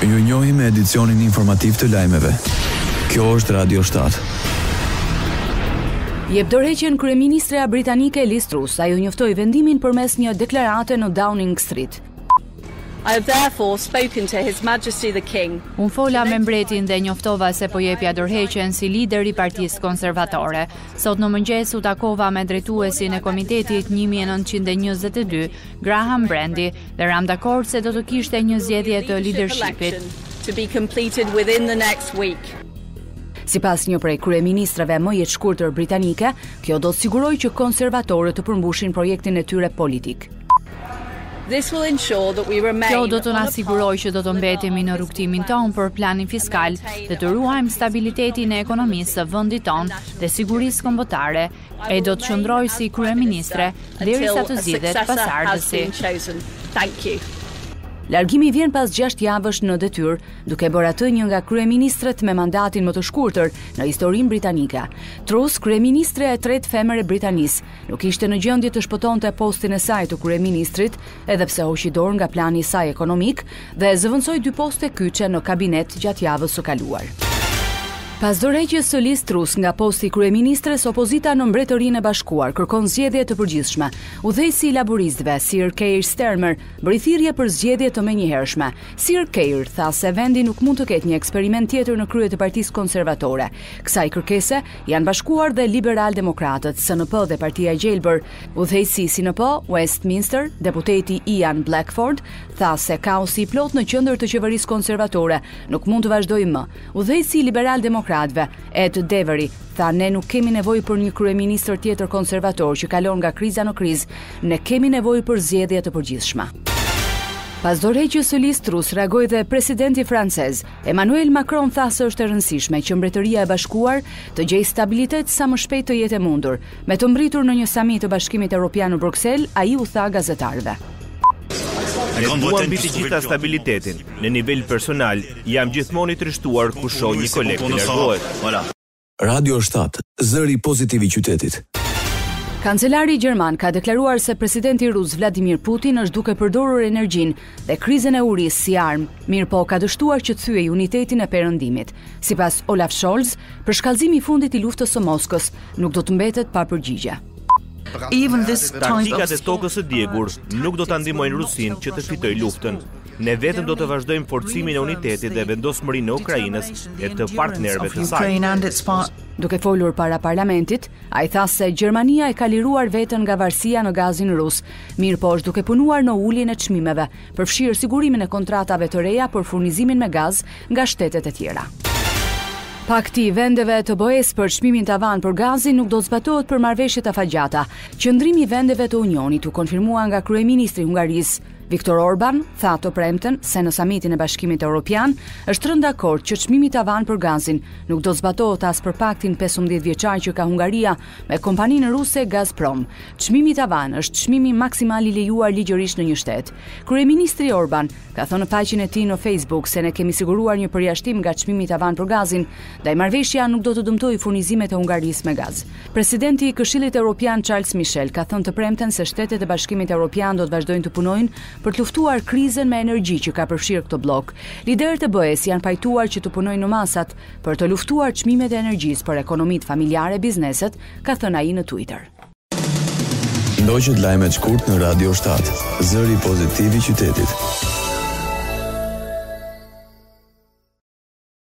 Ju njohim me edicionin informativ të lajmeve. Kjo është Radio 7. Jep dorëheqjen kryeministrea britanike Liz Truss, ajo njoftoi vendimin përmes një deklarate në Downing Street. I have therefore spoken to His Majesty the King. Unë fola me mbretin dhe njoftova se po jepja dorëheqjen si lider i Partisë Konservatore. Sot në mëngjes u takova me drejtuesin e Komitetit 1922, Graham Brandy, dhe ram dakord se do të kishte një zgjedhje të leadershipit. To be completed within the next week. Sipas një prej kryeministrave më jetëshkurtër britanike, kjo do të sigurojë që konservatorët të përmbushin projektin e tyre politik. Kjo do të na sigurojë që do të mbetemi në rrugtimin tonë për planin fiskal dhe të ruajmë stabilitetin e ekonomisë së vendit tonë dhe sigurisë kombëtare, e do të qëndrojë si kryeministre derisa të zgjidhet pasardhësi. Thank you. Largimi vjen pas 6 javësh në detyrë, duke bërë atë një nga kryeministrat me mandatin më të shkurtër në historinë britanike. Truss, kryeministre e tretë femër e Britanisë, nuk ishte në gjendje të shpëtonte postin e saj të kryeministrit, edhe pse hoqi dorë nga plani i saj ekonomik dhe zëvendësoi 2 poste kyçe në kabinet gjatë javës së kaluar. Pas dorëheqjes së Liz Truss nga posti i kryeministres, opozita në Mbretërinë e Bashkuar kërkon zgjedhje të përgjithshme. Udhëheqësi i laboristëve, Sir Keir Starmer, bëri thirrje për zgjedhje të menjëhershme. Sir Keir tha se vendi nuk mund të ketë një eksperiment tjetër në krye të Partisë Konservatore. Kësaj kërkese janë bashkuar dhe liberal-demokratët, SNP dhe Partia e Gjelbër. Udhëheqësi i SNP, Westminster, deputeti Ian Blackford, tha se kaosi i plot në qendër të qeverisë konservatore nuk mund të vazhdojë më. Udhëheqësi i liberal-demokratëve, Ed Devery, tha ne nuk kemi nevojë për një kryeministër tjetër konservator që kalon nga kriza në krizë, ne kemi nevojë për zgjedhje të përgjithshme. Pas dorëheqjes së Liz Truss reagoi dhe presidenti francez. Emmanuel Macron tha se është e rëndësishme që Mbretëria e Bashkuar të gjejë stabilitet sa më shpejt të jetë e mundur. Me të mbritur në një samit të Bashkimit Evropian në Bruksel, ai u tha gazetarëve. Ne duam mbi të gjitha stabilitetin. Në nivel personal, jam gjithmonë i trishtuar kur shoh një koleg të largohet. Radio 7, zëri pozitiv i qytetit. Kancelari gjerman ka deklaruar se presidenti rus Vladimir Putin është duke përdorur energjinë dhe krizën e urisë si armë, mirëpo ka dështuar që të thyej unitetin e perëndimit. Sipas Olaf Scholz, përshkallëzimi i fundit i luftës së Moskës nuk do të mbetet pa përgjigje. Taktikat e tokës së djegur nuk do ta ndihmojnë Rusinë që të fitojë luftën. Ne vetëm do të vazhdojmë forcimin e unitetit dhe vendosmërinë e Ukrainës e të partnerëve të saj. Duke folur para parlamentit, ai tha se Gjermania e ka liruar veten nga varësia në gazin rus, mirëpo është duke punuar në uljen e çmimeve, përfshirë sigurimin e kontratave të reja për furnizimin me gaz nga shtetet e tjera. Pakti i vendeve të BE-s për çmimin tavan për gazin nuk do të zbatohet për marrëveshjet afatgjata. Qëndrimi i vendeve të Unionit u konfirmua nga kryeministri i Hungarisë, Viktor Orban, tha të premten se në samitin e Bashkimit Evropian është rënë dakord që çmimi tavan për gazin nuk do të zbatohet as për paktin 15 vjeçar që ka Hungaria me kompaninë ruse Gazprom. Çmimi tavan është çmimi maksimal i lejuar ligjërisht në një shtet. Kryeministri Orban ka thënë në faqen e tij në Facebook se ne kemi siguruar një përjashtim nga çmimi tavan për gazin, ndaj marrëveshja nuk do të dëmtojë furnizimet e Hungarisë me gaz. Presidenti i Këshillit Evropian Charles Michel ka thënë të premten se shtetet e Bashkimit Evropian do të vazhdojnë të punojnë për të luftuar krizën me energji që ka përfshirë këtë blok. Liderët e BE-s janë pajtuar që të punojnë në masat për të luftuar çmimet e energjisë për ekonomitë familjare, bizneset, ka thënë ai në Twitter. Ndoqët lajmet shkurt në Radio 7, zëri pozitiv i qytetit.